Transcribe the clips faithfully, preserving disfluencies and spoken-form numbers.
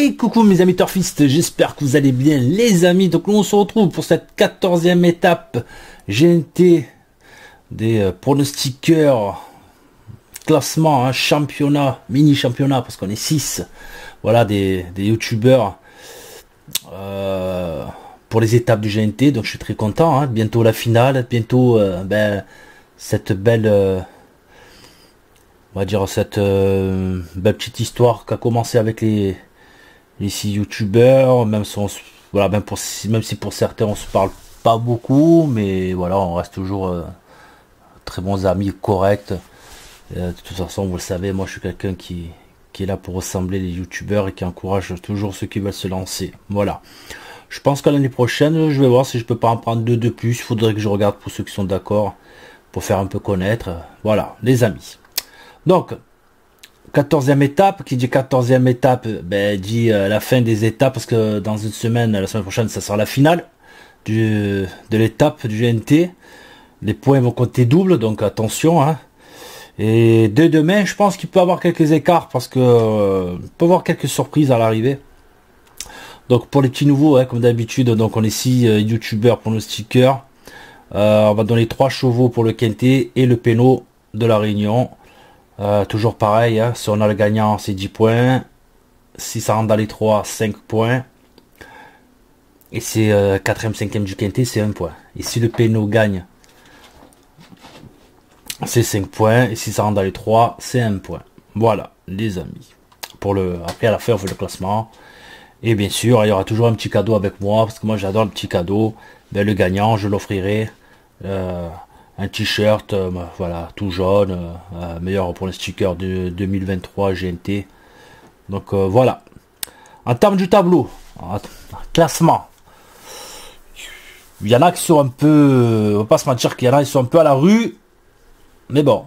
Et coucou mes amis turfistes, j'espère que vous allez bien les amis. Donc on se retrouve pour cette quatorzième étape G N T des euh, pronostiqueurs, classement, hein, championnat, mini championnat parce qu'on est six, voilà, des, des youtubeurs euh, pour les étapes du G N T. Donc je suis très content, hein. Bientôt la finale, bientôt euh, ben, cette belle... Euh, on va dire cette euh, belle petite histoire qui a commencé avec les, les six youtubeurs, même si on, voilà, même, pour, même si pour certains on se parle pas beaucoup, mais voilà, on reste toujours euh, très bons amis, corrects. Euh, de toute façon, vous le savez, moi je suis quelqu'un qui, qui est là pour ressembler les youtubeurs et qui encourage toujours ceux qui veulent se lancer. Voilà. Je pense qu'à l'année prochaine, je vais voir si je peux pas en prendre deux de plus. Il faudrait que je regarde pour ceux qui sont d'accord, pour faire un peu connaître. Voilà, les amis. Donc, quatorzième étape, qui dit quatorzième étape, ben, dit euh, la fin des étapes, parce que dans une semaine, la semaine prochaine, ça sera la finale du, de l'étape du G N T. Les points vont compter double, donc attention. Hein. Et dès demain, je pense qu'il peut y avoir quelques écarts, parce que euh, il peut y avoir quelques surprises à l'arrivée. Donc pour les petits nouveaux, hein, comme d'habitude, donc on est six euh, youtubeurs pour nos stickers. Euh, on va donner trois chevaux pour le quintet et le péno de la Réunion. Euh, toujours pareil, hein, si on a le gagnant, c'est dix points. Si ça rentre dans les trois, cinq points. Et c'est euh, quatrième, cinquième du quintet, c'est un point. Et si le péno gagne, c'est cinq points. Et si ça rentre dans les trois, c'est un point. Voilà, les amis. Pour le, après, à la fin, on fait le classement. Et bien sûr, il y aura toujours un petit cadeau avec moi, parce que moi, j'adore le petit cadeau. Ben, le gagnant, je l'offrirai. Euh, un t-shirt, euh, voilà, tout jaune, euh, meilleur pour le sticker de deux mille vingt-trois G N T. Donc euh, voilà. En termes du tableau, en, en classement, il y en a qui sont un peu, on va pas se mentir qu'il y en a qui sont un peu à la rue, mais bon.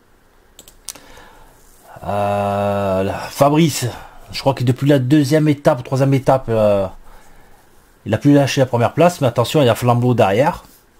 Euh, Fabrice, je crois que depuis la deuxième étape, troisième étape, euh, il a plus lâché la première place, mais attention, il y a Flambeau derrière.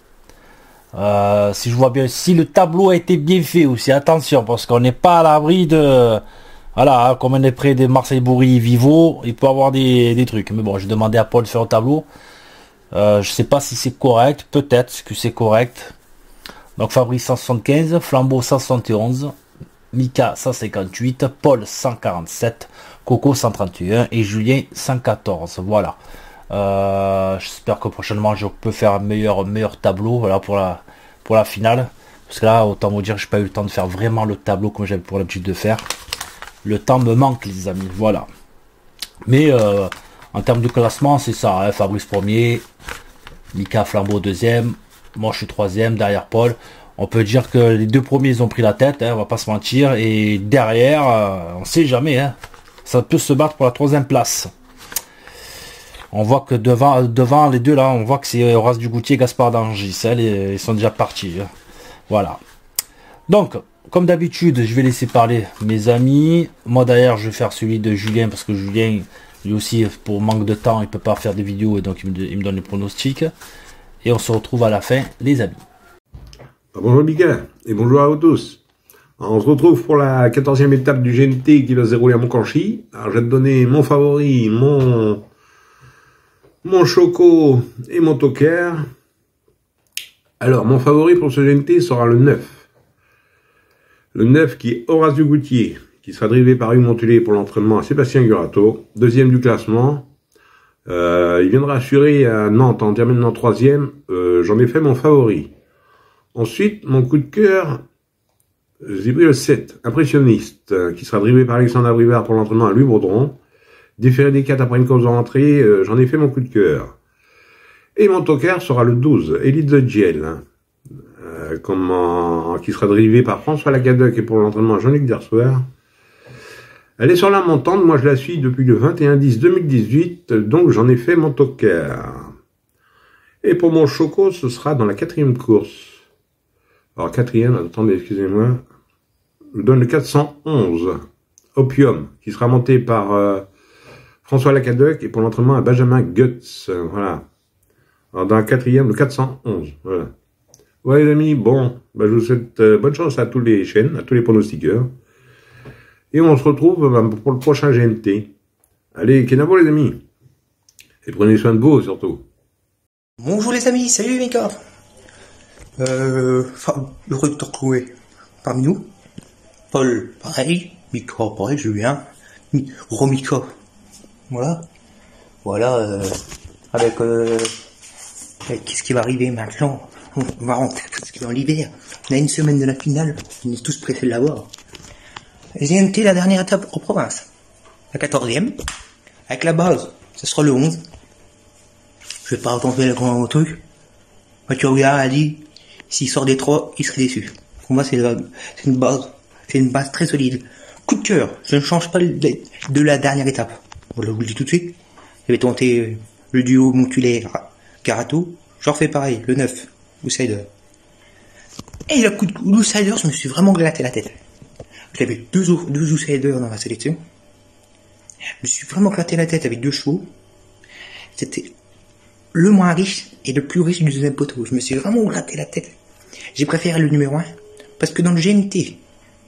Euh, si je vois bien, si le tableau a été bien fait aussi, attention, parce qu'on n'est pas à l'abri de, voilà, hein, comme on est près de Marseille Bourri, Vivo, il peut avoir des, des trucs. Mais bon, j'ai demandé à Paul de faire un tableau. Euh, je sais pas si c'est correct, peut-être que c'est correct. Donc Fabrice cent soixante-quinze, Flambeau cent soixante et onze, Mika cent cinquante-huit, Paul cent quarante-sept, Coco cent trente et un et Julien cent quatorze. Voilà. Euh, j'espère que prochainement je peux faire un meilleur meilleur tableau, voilà, pour la pour la finale, parce que là, autant vous dire, j'ai pas eu le temps de faire vraiment le tableau comme j'avais pour l'habitude de faire. Le temps me manque, les amis, voilà. Mais euh, en termes de classement, c'est ça, hein, Fabrice premier, Mika Flambeau deuxième, moi je suis troisième derrière Paul. On peut dire que les deux premiers ils ont pris la tête, hein, on va pas se mentir, et derrière, euh, on sait jamais, hein, ça peut se battre pour la troisième place. On voit que devant, devant les deux là, on voit que c'est Horace Dugoutier et Gaspard d'Angis. Ils sont déjà partis. Voilà. Donc, comme d'habitude, je vais laisser parler mes amis. Moi d'ailleurs, je vais faire celui de Julien parce que Julien, lui aussi, pour manque de temps, il peut pas faire des vidéos et donc il me, il me donne les pronostics. Et on se retrouve à la fin, les amis. Bonjour Mika et bonjour à vous tous. Alors, on se retrouve pour la quatorzième étape du G N T qui va se dérouler à Moncanchy. Alors, je vais te donner mon favori, mon... mon choco et mon toker. Alors, mon favori pour ce G N T sera le neuf. Le neuf qui est Horace Dugoutier, qui sera drivé par Hugues Montelé pour l'entraînement à Sébastien Gurato, deuxième du classement. Euh, il viendra assurer à Nantes en terminant troisième. Euh, J'en ai fait mon favori. Ensuite, mon coup de cœur, j'ai pris le sept, Impressionniste, qui sera drivé par Alexandre Abrivard pour l'entraînement à Louis-Baudron. Différé des quatre après une course de rentrée, euh, j'en ai fait mon coup de cœur. Et mon toker sera le douze, Elite the Gel, hein, euh, comment, qui sera drivé par François Lacadec et pour l'entraînement Jean-Luc Dersoir. Elle est sur la montante, moi je la suis depuis le vingt et un dix deux mille dix-huit, donc j'en ai fait mon toker. Et pour mon choco, ce sera dans la quatrième course. Alors quatrième, attendez, excusez-moi, je donne le quatre cent onze, Opium, qui sera monté par... Euh, François Lacadec et pour l'entraînement à Benjamin Guts, euh, voilà. Alors dans la quatrième, le quatre cent onze, voilà. Ouais les amis, bon, bah, je vous souhaite euh, bonne chance à tous les chaînes, à tous les pronostiqueurs. Et on se retrouve bah, pour le prochain G N T. Allez, Kenavo les amis. Et prenez soin de vous surtout. Bonjour les amis, salut Mika. Euh, enfin, heureux de te retrouver parmi nous. Paul, pareil. Mika, pareil, Julien. Mi- Romika. Voilà. Voilà, euh, avec, euh, avec qu'est-ce qui va arriver maintenant? On va rentrer parce que dans l'hiver. On a une semaine de la finale. On est tous pressés de la voir. G M T, la dernière étape en province. La quatorzième. Avec la base. Ce sera le onze. Je vais pas raconter le grand truc. Mathieu Aouillard a dit, s'il sort des trois, il serait déçu. Pour moi, c'est la- c'est une base, c'est une base très solide. Coup de cœur, je ne change pas le- de la dernière étape. Voilà, je vous le dis tout de suite. J'avais tenté euh, le duo Montulaire-Garato. Je refais pareil, le neuf, Outsider. Et le coup de l'Outsider, je me suis vraiment glatté la tête. J'avais deux, ou- deux Outsiders dans ma sélection. Je me suis vraiment glatté la tête avec deux chevaux. C'était le moins riche et le plus riche du deuxième poteau. Je me suis vraiment gratté la tête. J'ai préféré le numéro un parce que dans le G M T,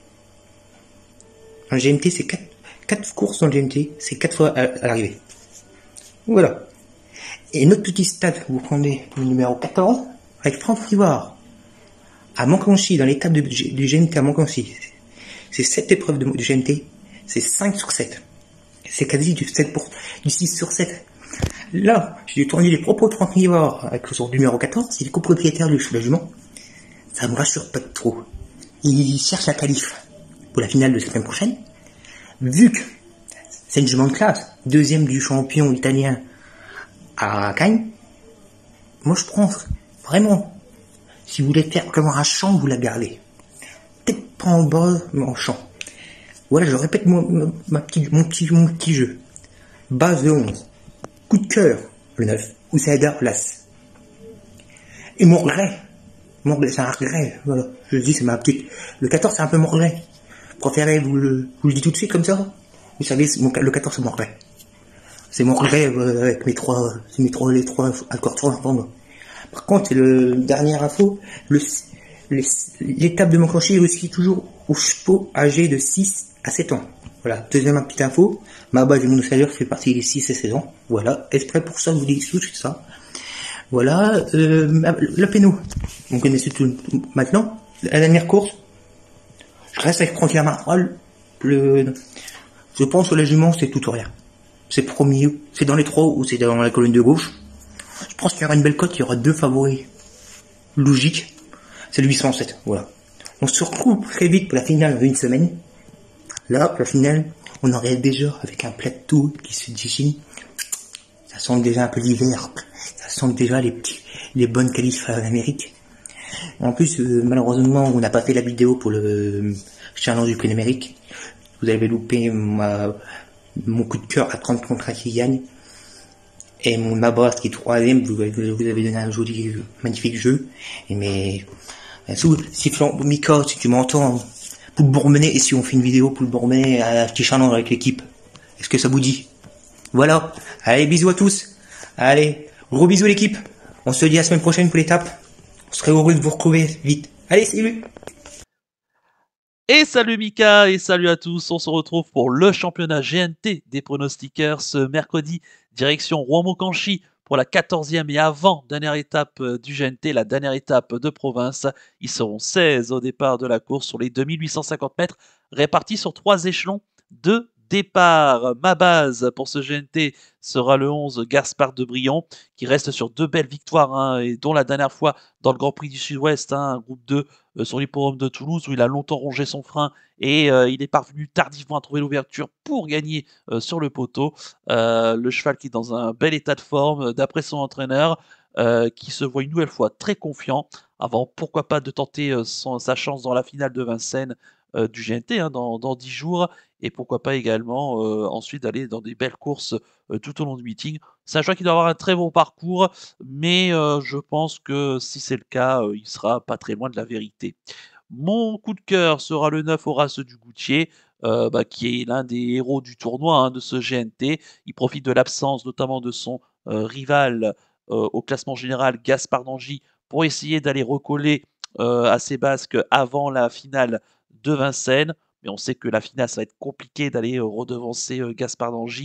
dans le G M T, c'est quatre, quatre courses dans le G M T, c'est quatre fois à, à l'arrivée. Voilà. Et notre petit stade, vous prenez le numéro quatorze avec Franck Rivard à Mancanchi, dans l'étape du, du G M T à Mancanchi. C'est sept épreuves de, du G M T, c'est cinq sur sept. C'est quasi du sept pour, du six sur sept. Là, j'ai tourné les propos de Franck Rivard avec son numéro quatorze, il est copropriétaire du cheval jument. Ça me rassure pas trop. Il cherche la qualif pour la finale de la semaine prochaine. Vu que c'est une jument de classe, deuxième du champion italien à Cagnes, moi je prends vraiment, si vous voulez faire comme un champ, vous la gardez. Peut-être pas en bas, mais en champ. Voilà, je répète mon, ma, ma petite, mon, petit, mon petit jeu. Base de onze. Coup de cœur, le neuf, Outsider Las. Et mon regret, mon regret, c'est un regret, voilà, je le dis, c'est ma petite, le quatorze, c'est un peu mon regret. Préférez, vous le, vous le dites tout de suite comme ça. Vous savez, c'est mon, le quatorze, c'est mon regret. C'est mon regret, euh, avec mes trois, c'est mes trois, les trois, encore trois enfants. Par contre, c'est le dernier info, le, le- l'étape de Mancanchi est aussi toujours aux chevaux âgés de six à sept ans. Voilà, deuxième petite info, ma base de mon Outsider fait partie des six et seize ans. Voilà, exprès pour ça, je vous dis tout ça. Voilà, euh, le péno. Vous connaissez tout maintenant. La dernière course, je reste avec Franck Lamarral. Le, je pense que la jument, c'est tout ou rien. C'est premier, c'est dans les trois ou c'est dans la colonne de gauche. Je pense qu'il y aura une belle cote, il y aura deux favoris. Logique. C'est le huit cent sept, voilà. On se retrouve très vite pour la finale dans une semaine. Là, la finale, on aurait déjà avec un plateau qui se dessine. Ça sent déjà un peu l'hiver. Ça sent déjà les petits, les bonnes qualifs en Amérique. En plus, euh, malheureusement, on n'a pas fait la vidéo pour le challenge du Prix d'Amérique. Vous avez loupé ma, mon coup de cœur à trente contre qui gagne. Et mon Mabras qui est troisième, vous avez, vous avez donné un joli, magnifique jeu. Et mais, sous, si Mika, si tu m'entends, pour le Bourmenais, et si on fait une vidéo pour le Bourmenais à petit challenge avec l'équipe, est-ce que ça vous dit? Voilà. Allez, bisous à tous. Allez, gros bisous l'équipe. On se dit à la semaine prochaine pour l'étape. On serait heureux de vous retrouver vite. Allez, salut. Et salut Mika, et salut à tous, on se retrouve pour le championnat G N T des pronostiqueurs ce mercredi, direction Rouen-Mancanchi pour la quatorzième et avant dernière étape du G N T, la dernière étape de province. Ils seront seize au départ de la course sur les deux mille huit cent cinquante mètres, répartis sur trois échelons de départ. Ma base pour ce G N T sera le onze Gaspard de Brion, qui reste sur deux belles victoires, hein, et dont la dernière fois dans le Grand Prix du Sud-Ouest, hein, un groupe deux euh, sur l'hippodrome de Toulouse, où il a longtemps rongé son frein et euh, il est parvenu tardivement à trouver l'ouverture pour gagner euh, sur le poteau. Euh, le cheval qui est dans un bel état de forme, d'après son entraîneur, euh, qui se voit une nouvelle fois très confiant, avant pourquoi pas de tenter euh, son, sa chance dans la finale de Vincennes euh, du G N T, hein, dans, dans dix jours, et pourquoi pas également euh, ensuite d'aller dans des belles courses euh, tout au long du meeting. C'est un choix qui doit avoir un très bon parcours, mais euh, je pense que si c'est le cas, euh, il sera pas très loin de la vérité. Mon coup de cœur sera le neuf Horace du Goutier, euh, bah, qui est l'un des héros du tournoi, hein, de ce G N T. Il profite de l'absence notamment de son euh, rival euh, au classement général, Gaspard d'Angy, pour essayer d'aller recoller euh, à ses Basques avant la finale de Vincennes. Mais on sait que la finale, ça va être compliqué d'aller euh, redevancer euh, Gaspard d'Angy.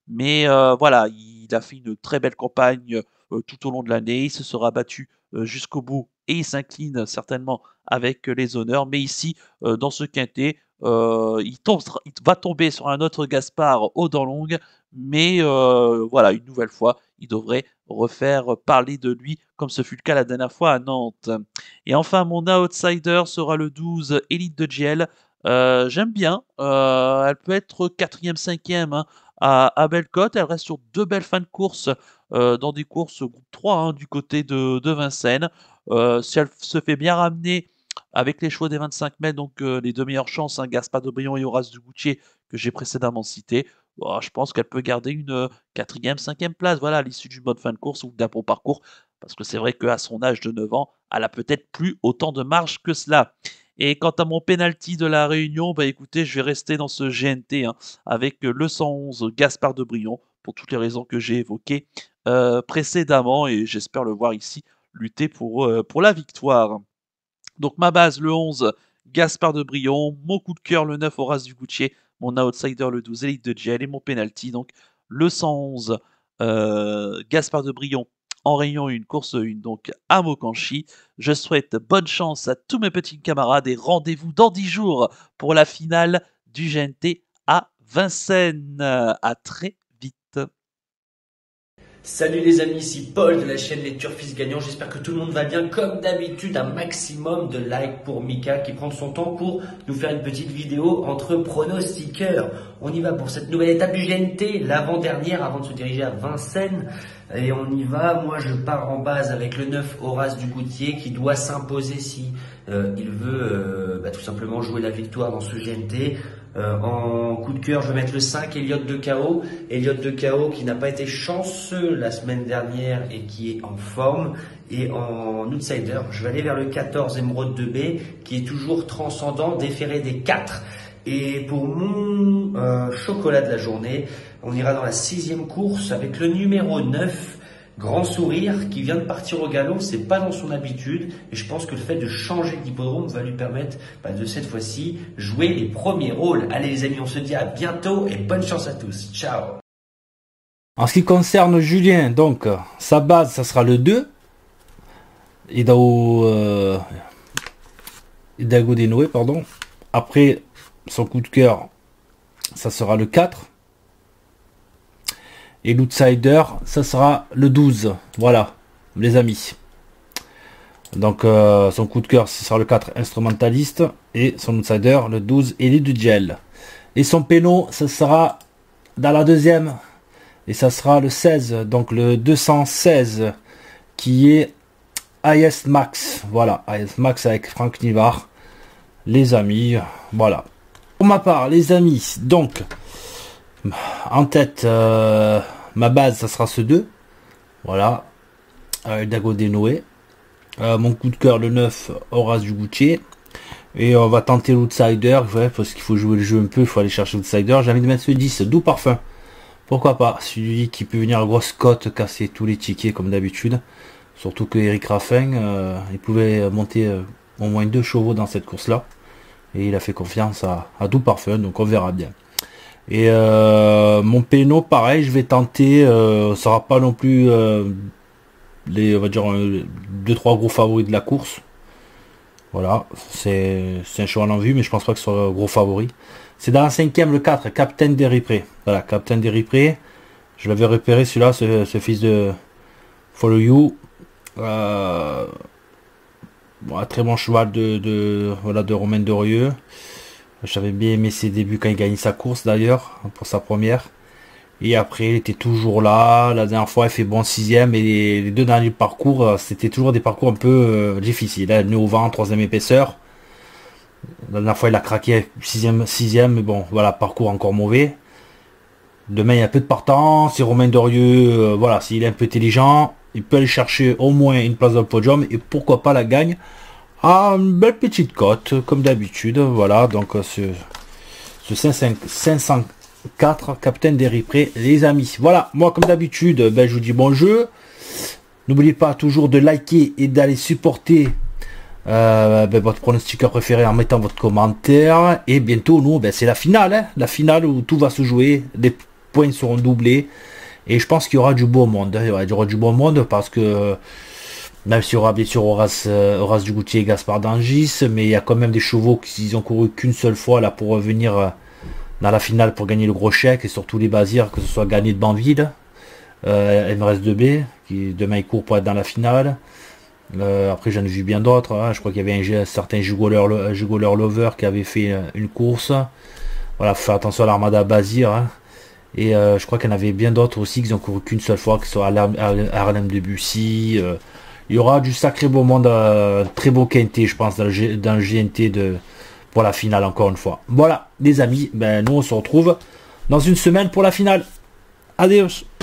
Mais euh, voilà, il a fait une très belle campagne euh, tout au long de l'année. Il se sera battu euh, jusqu'au bout et il s'incline certainement avec euh, les honneurs. Mais ici, euh, dans ce quintet, euh, il, tombe, il va tomber sur un autre Gaspard aux dents longues. Mais euh, voilà, une nouvelle fois, il devrait refaire parler de lui comme ce fut le cas la dernière fois à Nantes. Et enfin, mon outsider sera le douze Elite de G L. Euh, J'aime bien. Euh, elle peut être quatrième, cinquième hein, à, à belle cote. Elle reste sur deux belles fins de course euh, dans des courses groupe trois hein, du côté de, de Vincennes. Euh, si elle se fait bien ramener avec les choix des vingt-cinq mètres, donc euh, les deux meilleures chances, hein, Gaspard de Brion et Horace Dugoutier, que j'ai précédemment cité, bon, je pense qu'elle peut garder une euh, quatrième, cinquième place, voilà, à l'issue d'une bonne fin de course ou d'un bon parcours, parce que c'est vrai qu'à son âge de neuf ans, elle a peut-être plus autant de marge que cela. Et quant à mon penalty de la Réunion, bah écoutez, je vais rester dans ce G N T hein, avec le cent onze Gaspard de Brion, pour toutes les raisons que j'ai évoquées euh, précédemment, et j'espère le voir ici lutter pour, euh, pour la victoire. Donc ma base, le onze, Gaspard de Brion, mon coup de cœur, le neuf, Horace Dugoutier, mon outsider, le douze, Elite de G L, et mon penalty, donc le cent onze, euh, Gaspard de Brion, en Réunion une course une donc à Mokanchi. Je souhaite bonne chance à tous mes petits camarades et rendez-vous dans dix jours pour la finale du G N T à Vincennes. À très vite. Salut les amis, ici Paul de la chaîne Les Turfistes Gagnants. J'espère que tout le monde va bien. Comme d'habitude, un maximum de likes pour Mika qui prend son temps pour nous faire une petite vidéo entre pronostiqueurs. On y va pour cette nouvelle étape du G N T, l'avant-dernière avant de se diriger à Vincennes. Et on y va. Moi, je pars en base avec le neuf Horace Dugoutier qui doit s'imposer si euh, il veut euh, bah, tout simplement jouer la victoire dans ce G N T. Euh, en coup de cœur, je vais mettre le cinq, Elliott de K O. Elliott de K O qui n'a pas été chanceux la semaine dernière et qui est en forme. Et en outsider, je vais aller vers le quatorze, Émeraude de B, qui est toujours transcendant, déféré des quatre. Et pour mon euh, chocolat de la journée, on ira dans la sixième course avec le numéro neuf, Grand Sourire, qui vient de partir au galop. C'est pas dans son habitude et je pense que le fait de changer d'hippodrome va lui permettre bah, de cette fois-ci jouer les premiers rôles. Allez les amis, on se dit à bientôt et bonne chance à tous. Ciao. En ce qui concerne Julien, donc sa base ça sera le deux. Idaho euh, Hidalgo Denoé, pardon. Après son coup de cœur, ça sera le quatre. Et l'outsider, ça sera le douze. Voilà, les amis. Donc, euh, son coup de cœur, ce sera le quatre, instrumentaliste. Et son outsider, le douze, Elite du Gel. Et son péno, ça sera dans la deuxième. Et ça sera le seize, donc le deux cent seize, qui est I S Max. Voilà, I S Max avec Franck Nivard. Les amis, voilà. Pour ma part, les amis, donc, en tête, euh, ma base, ça sera ce deux. Voilà. Euh, Dago Denoé. Euh, mon coup de cœur, le neuf, Horace Dugoutier. Et on va tenter l'outsider. Ouais, parce qu'il faut jouer le jeu un peu. Il faut aller chercher l'outsider. J'ai envie de mettre ce dix, Doux Parfum. Pourquoi pas. Celui qui peut venir à grosse cote, casser tous les tickets comme d'habitude. Surtout que Eric Raffin, euh, il pouvait monter euh, au moins deux chevaux dans cette course-là. Et il a fait confiance à, à Doux Parfum. Donc on verra bien. Et euh, mon péno, pareil, je vais tenter, euh, ça sera pas non plus euh, les, on va dire, deux trois gros favoris de la course. Voilà, c'est un cheval en vue, mais je pense pas que ce soit un gros favori. C'est dans la cinquième, le quatre, Captain des Ripré. Voilà, Captain des Ripré. Je l'avais repéré, celui-là, ce, ce fils de Follow You. Euh, bon, un très bon cheval de, de, voilà, de Romain Dorieux. J'avais bien aimé ses débuts quand il gagnait sa course d'ailleurs, pour sa première. Et après, il était toujours là. La dernière fois, il fait bon sixième. Et les, les deux derniers parcours, c'était toujours des parcours un peu euh, difficiles. Là, nez au vent, troisième épaisseur. La dernière fois, il a craqué sixième, sixième. Mais bon, voilà, parcours encore mauvais. Demain, il y a un peu de partants. C'est Romain Dorieux. Euh, voilà, s'il est un peu intelligent, il peut aller chercher au moins une place dans le podium. Et pourquoi pas la gagne. Ah, une belle petite cote, comme d'habitude. Voilà, donc ce, ce cinq cent quatre, Captain des Ripré, les amis. Voilà, moi comme d'habitude, ben, je vous dis bon jeu. N'oubliez pas toujours de liker et d'aller supporter euh, ben, votre pronostiqueur préféré en mettant votre commentaire. Et bientôt, nous, ben, c'est la finale. Hein, la finale où tout va se jouer. Les points seront doublés. Et je pense qu'il y aura du beau monde. Il y aura du beau monde parce que même s'il y aura bien sûr Horace, Horace Dugoutier et Gaspard Dangis, mais il y a quand même des chevaux qui n'ont couru qu'une seule fois là pour revenir dans la finale pour gagner le gros chèque, et surtout les Bazirs, que ce soit Gagné de Banville, euh, M R S deux B, qui demain il court pour être dans la finale. Euh, après j'en ai vu bien d'autres, hein. Je crois qu'il y avait un, un certain Jugoleur Lover qui avait fait une course. Voilà, faut faire attention à l'Armada Bazir, hein. Et euh, je crois qu'il y en avait bien d'autres aussi qui n'ont couru qu'une seule fois, que ce soit Harlem Debussy. Euh, il y aura du sacré beau monde, euh, très beau quintet, je pense, dans le, G, dans le G N T de, pour la finale, encore une fois. Voilà, les amis, ben, nous on se retrouve dans une semaine pour la finale. Adios.